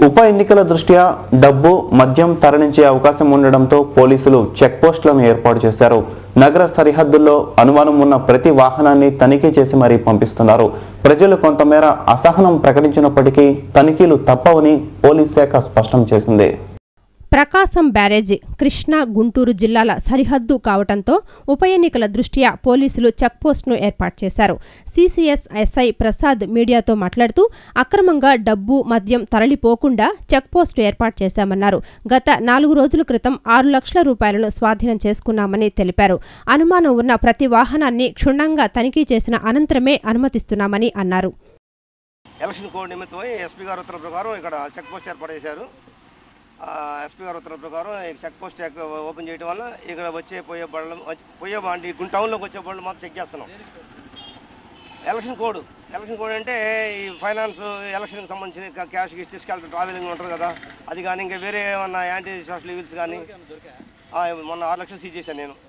ఉప ఎన్నికల దృష్ట్యా డబ్బు మద్యం తరలించే అవకాశం ఉండడంతో పోలీసులు చెక్ పోస్టులను ఏర్పాటు చేశారు. నగర సరిహద్దుల్లో అనుమానం ఉన్న ప్రతి వాహనాన్ని తనిఖీ చేసి మరీ పంపిస్తున్నారు. ప్రజలు కొంతమేర అసహనం ప్రకటించినప్పటికీ తనిఖీలు తప్పవని పోలీస్ శాఖ స్పష్టం చేసింది. ప్రకాశం బ్యారేజీ కృష్ణా గుంటూరు జిల్లాల సరిహద్దు కావడంతో ఉప ఎన్నికల దృష్ట్యా పోలీసులు చెక్పోస్టును ఏర్పాటు చేశారు. సిసిఎస్ ఎస్ఐ ప్రసాద్ మీడియాతో మాట్లాడుతూ అక్రమంగా డబ్బు మద్యం తరలిపోకుండా చెక్పోస్టు ఏర్పాటు చేశామన్నారు. గత 4 రోజుల క్రితం 6 లక్షల రూపాయలను స్వాధీనం చేసుకున్నామని తెలిపారు. అనుమానం ఉన్న ప్రతి వాహనాన్ని క్షుణ్ణంగా తనిఖీ చేసిన అనంతరమే అనుమతిస్తున్నామని అన్నారు. ఎలక్షన్ కోడ్ నిమిత్తమై ఎస్పీ గారి ఉత్తర్వుల ప్రకారం ఇక్కడ చెక్పోస్ట్ ఏర్పాటు చేశారు. ఎస్పీ గారి ఉత్తర్వుల ప్రకారం చెక్ పోస్ట్ ఓపెన్ చేయడం వల్ల ఇక్కడ పోయే బళ్ళు టౌన్లోకి వచ్చే బళ్ళు మాత్రం చెక్ చేస్తున్నాం. ఎలక్షన్ కోడ్ అంటే ఈ ఫైనాన్స్ ఎలక్షన్కి సంబంధించిన క్యాష్ తీసుకెళ్ళి ట్రావెలింగ్ ఉంటుంది కదా, అది కానీ ఇంకా వేరే ఏమన్నా యాంటీ సోషల్ ఈవిల్స్ కానీ మొన్న 6 లక్షలు సీజ్ చేశాను. నేను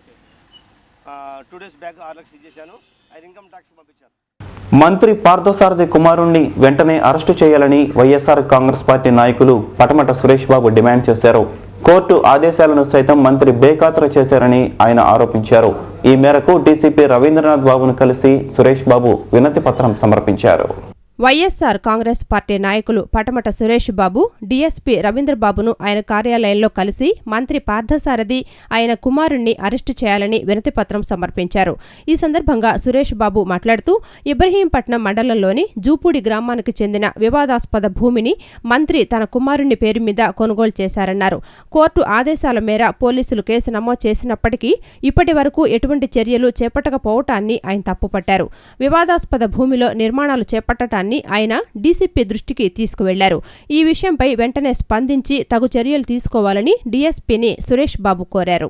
2 days బ్యాక్ 6 లక్షలు సీజ్ చేశాను. అది ఇన్కమ్ ట్యాక్స్ పంపించాను. మంత్రి పార్థసారథి కుమారుణ్ణి వెంటనే అరెస్టు చేయాలని వైఎస్ఆర్ కాంగ్రెస్ పార్టీ నాయకులు పటమట సురేష్ బాబు డిమాండ్ చేశారు. కోర్టు ఆదేశాలను సైతం మంత్రి బేఖాతరు చేశారని ఆయన ఆరోపించారు. ఈ మేరకు డీసీపీ రవీంద్రనాథ్ బాబును కలిసి సురేష్ బాబు వినతి పత్రం సమర్పించారు. వైఎస్ఆర్ కాంగ్రెస్ పార్టీ నాయకులు పటమట సురేష్ బాబు డీఎస్పీ రవీంద్రబాబును ఆయన కార్యాలయంలో కలిసి మంత్రి పార్థసారథి ఆయన కుమారుణ్ణి అరెస్టు చేయాలని వినతిపత్రం సమర్పించారు. ఈ సందర్భంగా సురేష్ బాబు మాట్లాడుతూ ఇబ్రహీంపట్నం మండలంలోని జూపూడి గ్రామానికి చెందిన వివాదాస్పద భూమిని మంత్రి తన కుమారుణ్ణి పేరు మీద కొనుగోలు చేశారన్నారు. కోర్టు ఆదేశాల మేర పోలీసులు కేసు నమోదు చేసినప్పటికీ ఇప్పటి వరకు ఎటువంటి చర్యలు చేపట్టకపోవటాన్ని ఆయన తప్పుపట్టారు. వివాదాస్పద భూమిలో నిర్మాణాలు చేపట్టడాన్ని ఆయన డీసీపీ దృష్టికి తీసుకువెళ్లారు. ఈ విషయంపై వెంటనే స్పందించి తగు చర్యలు తీసుకోవాలని డీఎస్పీని సురేష్ బాబు కోరారు.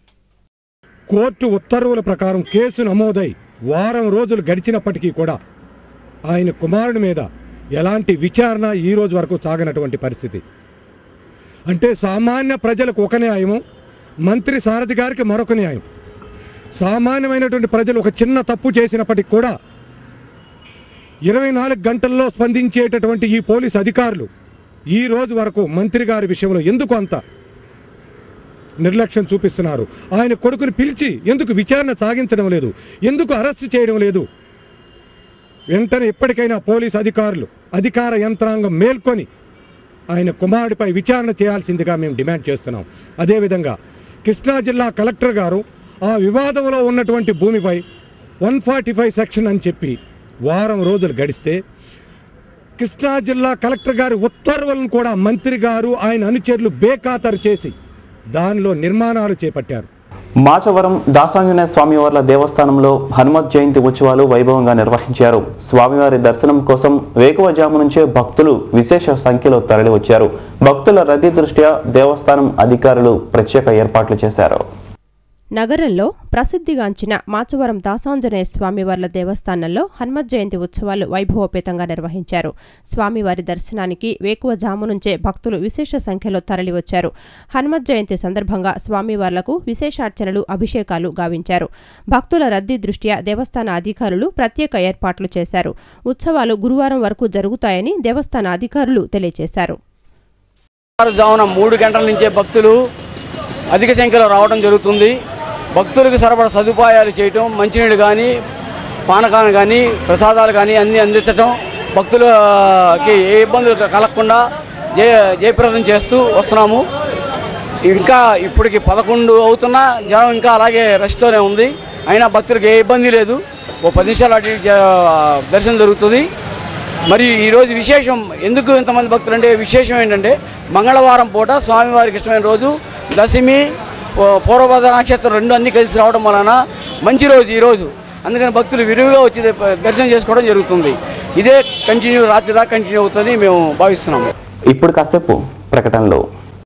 కోర్టు ఉత్తర్వుల ప్రకారం కేసు నమోదై వారం రోజులు గడిచినప్పటికీ కూడా ఆయన కుమారుడి మీద ఎలాంటి విచారణ ఈ రోజు వరకు సాగనటువంటి పరిస్థితి. అంటే సామాన్య ప్రజలకు ఒక న్యాయము, మంత్రి సారథి గారికి మరొక న్యాయం. సామాన్యమైనటువంటి ప్రజలు ఒక చిన్న తప్పు చేసినప్పటికీ కూడా 24 గంటల్లో స్పందించేటటువంటి ఈ పోలీసు అధికారులు ఈ రోజు వరకు మంత్రి గారి విషయంలో ఎందుకు అంత నిర్లక్ష్యం చూపిస్తున్నారు? ఆయన కొడుకుని పిలిచి ఎందుకు విచారణ సాగించడం లేదు? ఎందుకు అరెస్టు చేయడం లేదు? వెంటనే ఎప్పటికైనా పోలీసు అధికారులు, అధికార యంత్రాంగం మేల్కొని ఆయన కుమారుడిపై విచారణ చేయాల్సిందిగా మేము డిమాండ్ చేస్తున్నాం. అదేవిధంగా కృష్ణా జిల్లా కలెక్టర్ గారు ఆ వివాదంలో ఉన్నటువంటి భూమిపై 145 సెక్షన్ అని చెప్పి వారం రోజులు గడిస్తే కృష్ణా జిల్లా కలెక్టర్ గారి ఉత్తర్వులను కూడా మంత్రి గారు ఆయన అనుచరులు బేఖాతరు చేసి దానిలో నిర్మాణాలు చేపట్టారు. మాచవరం దాసాంజనేయ స్వామివార్ల దేవస్థానంలో హనుమత్ జయంతి ఉత్సవాలు వైభవంగా నిర్వహించారు. స్వామివారి దర్శనం కోసం వేకువజాము నుంచే భక్తులు విశేష సంఖ్యలో తరలివచ్చారు. భక్తుల రద్దీ దృష్ట్యా దేవస్థానం అధికారులు ప్రత్యేక ఏర్పాట్లు చేశారు. నగరంలో ప్రసిద్ధిగాంచిన మాచవరం దాసాంజనేయ స్వామివార్ల దేవస్థానంలో హనుమత్ జయంతి ఉత్సవాలు వైభవోపేతంగా నిర్వహించారు. స్వామివారి దర్శనానికి వేకువజాము నుంచే భక్తులు విశేష సంఖ్యలో తరలివచ్చారు. హనుమత్ జయంతి సందర్భంగా స్వామివార్లకు విశేషార్చనలు, అభిషేకాలు గావించారు. భక్తుల రద్దీ దృష్ట్యా దేవస్థాన అధికారులు ప్రత్యేక ఏర్పాట్లు చేశారు. ఉత్సవాలు గురువారం వరకు జరుగుతాయని దేవస్థాన అధికారులు తెలియజేశారు. 3 గంటల నుంచే భక్తులు అధిక సంఖ్యలో రావడం జరుగుతుంది. భక్తులకు సరిపడా సదుపాయాలు చేయటం, మంచినీళ్ళు కానీ, పానకాలు కానీ, ప్రసాదాలు కానీ అన్నీ అందించడం, భక్తులకి ఏ ఇబ్బందులు కలగకుండా జయప్రదం చేస్తూ వస్తున్నాము. ఇంకా ఇప్పటికి 11 అవుతున్నా జనం ఇంకా అలాగే రష్తోనే ఉంది. అయినా భక్తులకు ఏ ఇబ్బంది లేదు. 10 నిమిషాలు అటు దర్శనం జరుగుతుంది. మరి ఈరోజు విశేషం ఎందుకు ఇంతమంది భక్తులు అంటే విశేషం ఏంటంటే మంగళవారం పూట స్వామివారికి ఇష్టమైన రోజు, దశమి, పూర్వభద్ర నక్షత్రం 2 అన్నీ కలిసి రావడం వలన మంచి రోజు ఈరోజు. అందుకని భక్తులు విరివిగా వచ్చి దర్శనం చేసుకోవడం జరుగుతుంది. ఇదే రాత్రి దాకా కంటిన్యూ అవుతుంది మేము భావిస్తున్నాము. ఇప్పుడు కాసేపు ప్రకటనలో